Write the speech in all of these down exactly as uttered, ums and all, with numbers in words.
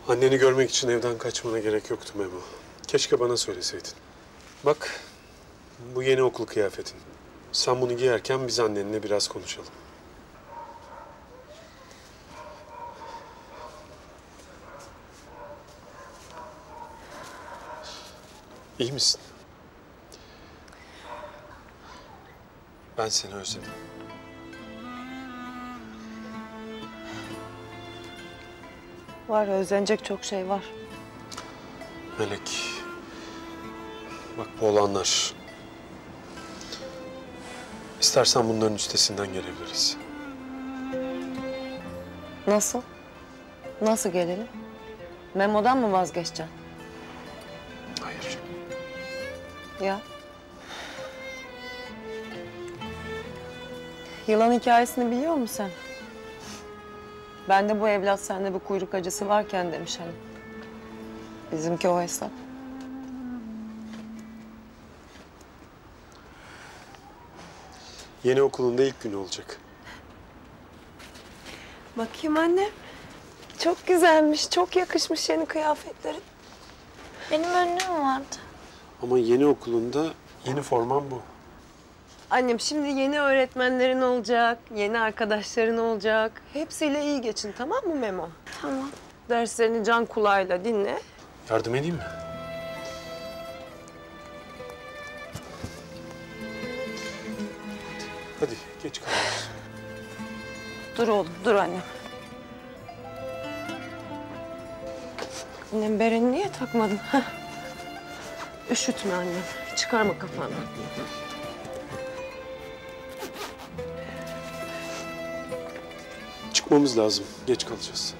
Anneni görmek için evden kaçmana gerek yoktu Memo. Keşke bana söyleseydin. Bak, bu yeni okul kıyafetin. Sen bunu giyerken biz annenle biraz konuşalım. İyi misin? Ben seni özledim. Var, özlenecek çok şey var. Melek, bak bu olanlar. İstersen bunların üstesinden gelebiliriz. Nasıl? Nasıl gelelim? Memo'dan mı vazgeçeceksin? Hayır. Ya. Yılan hikayesini biliyor musun sen? Ben de bu evlat sende bir kuyruk acısı varken demiş hani. Bizimki o hesap. Yeni okulunda ilk günü olacak. Bakayım anne. Çok güzelmiş, çok yakışmış yeni kıyafetlerin. Benim önlüğüm vardı. Ama yeni okulunda yeni forman bu. Annem şimdi yeni öğretmenlerin olacak, yeni arkadaşların olacak. Hepsiyle iyi geçin, tamam mı Memo? Tamam. Derslerini can kulağıyla dinle. Yardım edeyim mi? Hadi geç kalıyoruz. Dur oğlum, dur annem. Annem bereni niye takmadın? Heh. Üşütme annem, çıkarma kafanı. Çıkmamız lazım, geç kalacağız.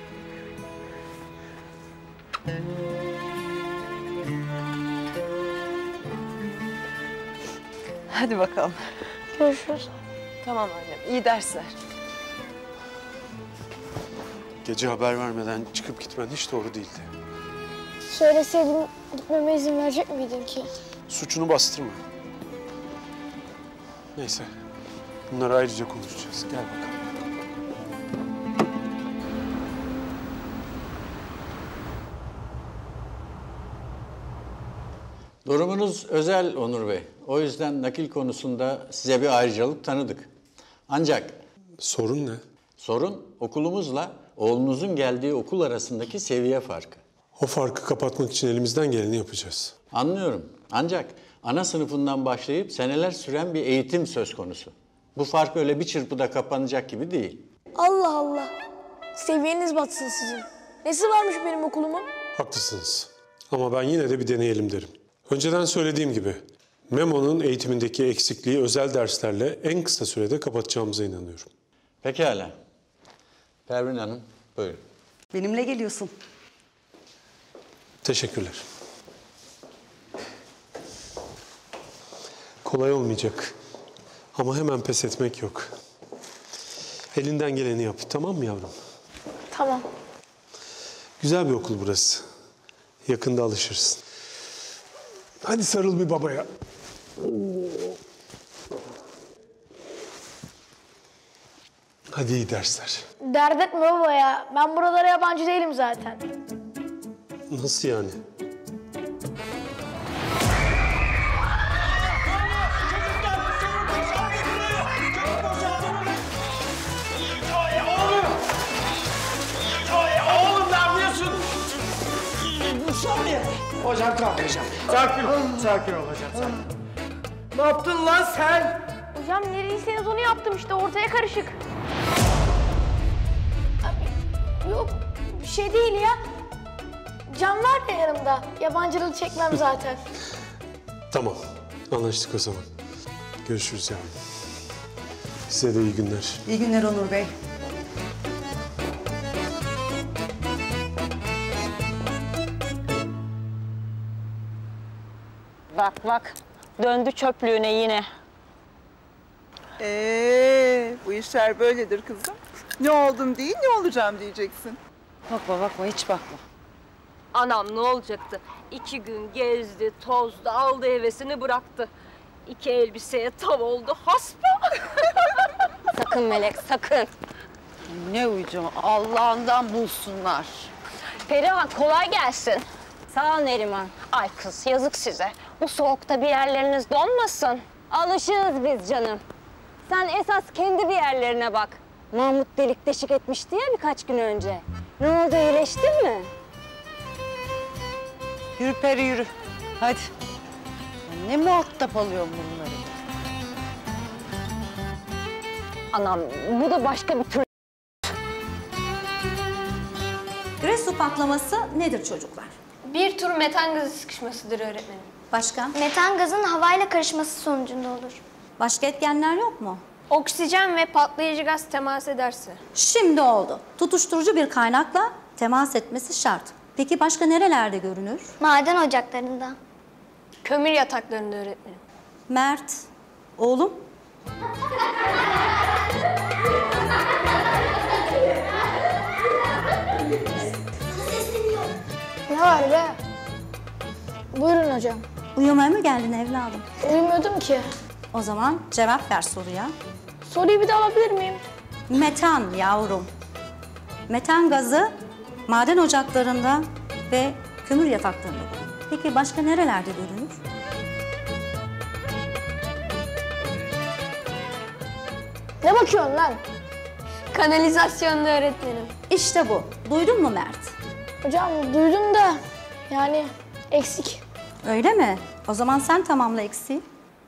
Hadi bakalım. Görüşürüz. Tamam annem, iyi dersler. Gece haber vermeden çıkıp gitmen hiç doğru değildi. Söyleseydim gitmeme izin verecek miydin ki? Suçunu bastırma. Neyse, bunları ayrıca konuşacağız. Gel bakalım. Durumunuz özel Onur Bey. O yüzden nakil konusunda size bir ayrıcalık tanıdık. Ancak Sorun ne? sorun okulumuzla oğlunuzun geldiği okul arasındaki seviye farkı. O farkı kapatmak için elimizden geleni yapacağız. Anlıyorum. Ancak ana sınıfından başlayıp seneler süren bir eğitim söz konusu. Bu fark öyle bir çırpıda kapanacak gibi değil. Allah Allah. Seviyeniz batsın sizin. Nesi varmış benim okulumun? Haklısınız. Ama ben yine de bir deneyelim derim. Önceden söylediğim gibi Memo'nun eğitimindeki eksikliği özel derslerle en kısa sürede kapatacağımıza inanıyorum. Pekala. Pervin Hanım, buyurun. Benimle geliyorsun. Teşekkürler. Kolay olmayacak. Ama hemen pes etmek yok. Elinden geleni yap, tamam mı yavrum? Tamam. Güzel bir okul burası. Yakında alışırsın. Hadi sarıl bir babaya. Hadi iyi dersler. Dert etme baba ya. Ben buralara yabancı değilim zaten. Nasıl yani? Oğlum ne yapıyorsun? Hocam kalkacağım. Sakin ol, sakin ol hocam, sakin. Ne yaptın lan sen? Hocam nereyseniz onu yaptım işte. Ortaya karışık. Abi, yok bir şey değil ya. Can var ya yanımda. Yabancılığı çekmem zaten. Tamam, anlaştık o zaman. Görüşürüz yavrum. Size de iyi günler. İyi günler Onur Bey. Bak bak, döndü çöplüğüne yine. Ee, bu işler böyledir kızım. Ne oldum değil, ne olacağım diyeceksin. Bakma bakma, hiç bakma. Anam ne olacaktı? İki gün gezdi, tozdu, aldı hevesini bıraktı. İki elbiseye tav oldu, haspa. Sakın Melek, sakın. Ne uyucu, Allah'ından bulsunlar. Perihan kolay gelsin. Sağ ol Neriman. Ay kız yazık size. Bu soğukta bir yerleriniz donmasın. Alışığız biz canım. Sen esas kendi bir yerlerine bak. Mahmut delik deşik etmişti ya birkaç gün önce. Ne oldu, iyileştin mi? Yürü Peri yürü. Hadi. Ne muhatap alıyorum bunları? Anam bu da başka bir tür. Gresu patlaması nedir çocuklar? Bir tür metan gazı sıkışmasıdır öğretmenim. Başka? Metan gazın havayla karışması sonucunda olur. Başka etkenler yok mu? Oksijen ve patlayıcı gaz temas ederse. Şimdi oldu. Tutuşturucu bir kaynakla temas etmesi şart. Peki başka nerelerde görünür? Maden ocaklarında. Kömür yataklarında öğretmenim. Mert, oğlum. Ne var be? Buyurun hocam. Uyumaya mı geldin evladım? Uyumuyordum ki. O zaman cevap ver soruya. Soruyu bir daha alabilir miyim? Metan yavrum. Metan gazı maden ocaklarında ve kömür yataklarında bulunur. Peki başka nerelerde görünür? Ne bakıyorsun lan? Kanalizasyonda öğretmenim. İşte bu. Duydun mu Mert? Hocam duydum da yani eksik. Öyle mi? O zaman sen tamamla eksiği.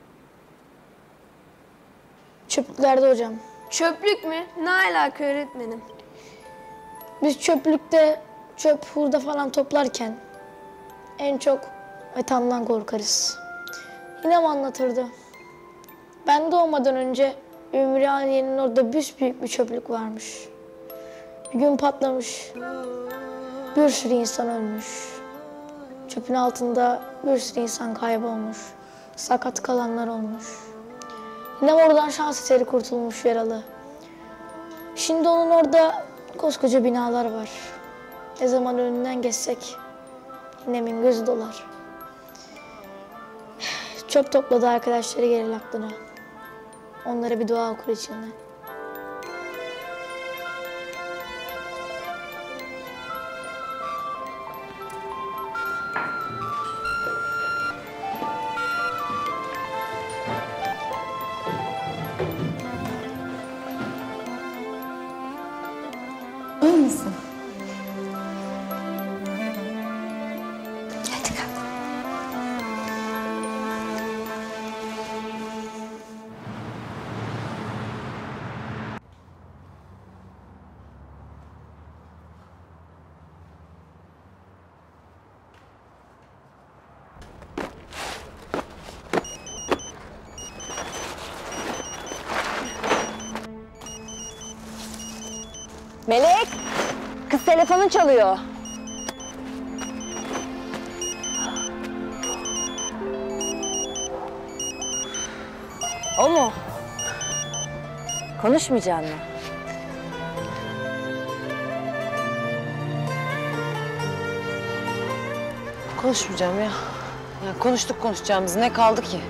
Çöplüklerde hocam. Çöplük mü? Ne alaka öğretmenim? Biz çöplükte çöp, hurda falan toplarken en çok metandan korkarız. Yine mi anlatırdı? Ben doğmadan önce Ümraniye'nin orada büyük bir çöplük varmış. Bir gün patlamış. Bir sürü insan ölmüş. Çöpün altında bir sürü insan kaybolmuş. Sakat kalanlar olmuş. Yine oradan şans eseri kurtulmuş yaralı. Şimdi onun orada koskoca binalar var. Ne zaman önünden geçsek Ninemin gözü dolar. Çöp topladı arkadaşları gelir aklına. Onlara bir dua okur içinden. İyi misin? Hadi kalk. Melek, kız telefonun çalıyor. O mu? Konuşmayacak mı? Konuşmayacağım ya. Ya konuştuk konuşacağımız ne kaldı ki?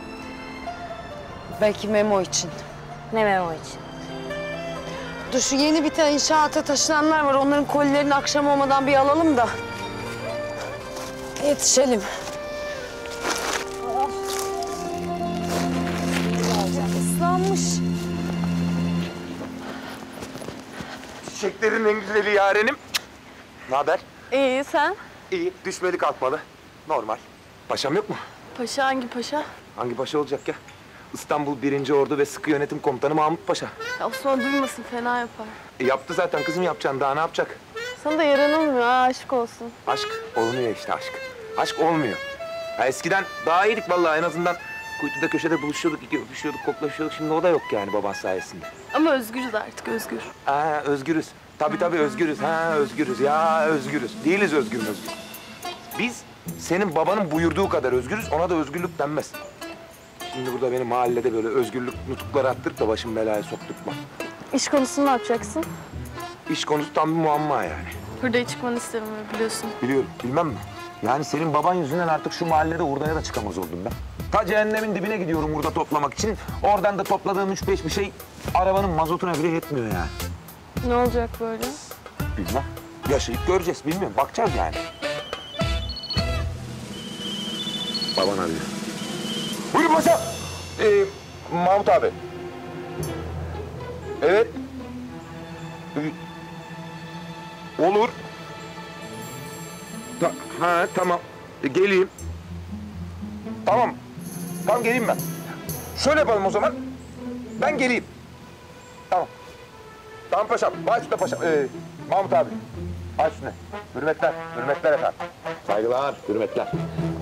Belki Memo için. Ne Memo için? Dur şu yeni bir tane inşaata taşınanlar var. Onların kolilerini akşam olmadan bir alalım da yetişelim. Islanmış. Çiçeklerin en güzeli yarenim. Ne haber? İyi sen? İyi, düşmeli kalkmalı. Normal. Paşam yok mu? Paşa hangi paşa? Hangi paşa olacak ya? İstanbul birinci Ordu ve Sıkı Yönetim Komutanı Mahmut Paşa. Ya Osman duymasın fena yapar. E, yaptı zaten kızım yapacağını, daha ne yapacak? Sana da yaranılmıyor ha, aşık olsun. Aşk olmuyor işte aşk. Aşk olmuyor. Ya eskiden daha iyiydik vallahi, en azından kuytuda köşede buluşuyorduk, iki öpüşüyorduk, koklaşıyorduk. Şimdi o da yok yani baban sayesinde. Ama özgürüz artık, özgür. Ha özgürüz. Tabii tabii özgürüz. Ha özgürüz. Ya özgürüz. Değiliz özgür özgür. Biz senin babanın buyurduğu kadar özgürüz, ona da özgürlük denmez. Şimdi burada beni mahallede böyle özgürlük nutukları attırıp da başım belaya sokturtma. İş konusunu ne yapacaksın? İş konusu tam bir muamma yani. Hurdaya çıkmanı istemiyorum biliyorsun. Biliyorum, bilmem mi? Yani senin baban yüzünden artık şu mahallede hurdaya da çıkamaz oldum ben. Ta cehennemin dibine gidiyorum hurda toplamak için. Oradan da topladığım üç beş bir şey arabanın mazotuna bile yetmiyor yani. Ne olacak böyle? Bilmem. Yaşayıp göreceğiz, bilmiyorum. Bakacağız yani. Baban arıyor. Buyurun paşam. Ee, Mahmut abi. Evet. Ee, olur. Ta ha tamam. Ee, geleyim. Tamam. Tamam geleyim ben. Şöyle yapalım o zaman. Ben geleyim. Tamam. Tamam paşam. Baş üstüne paşam. Ee, Mahmut abi. Baş üstüne. Hürmetler. Hürmetler efendim. Saygılar. Hürmetler.